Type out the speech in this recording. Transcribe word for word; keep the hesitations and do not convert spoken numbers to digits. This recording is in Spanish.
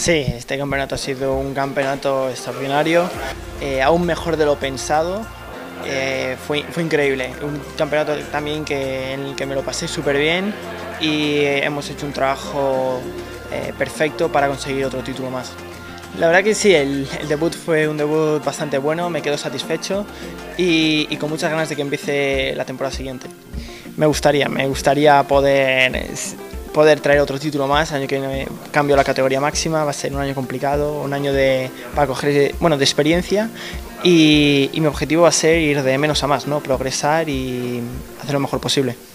Sí, este campeonato ha sido un campeonato extraordinario, eh, aún mejor de lo pensado, eh, fue, fue increíble, un campeonato también que, en el que me lo pasé súper bien y hemos hecho un trabajo eh, perfecto para conseguir otro título más. La verdad que sí, el, el debut fue un debut bastante bueno, me quedo satisfecho y, y con muchas ganas de que empiece la temporada siguiente. Me gustaría, me gustaría poder... poder traer otro título más. El año que viene cambio la categoría máxima, va a ser un año complicado, un año de, para coger bueno, de experiencia y, y mi objetivo va a ser ir de menos a más, ¿no? Progresar y hacer lo mejor posible.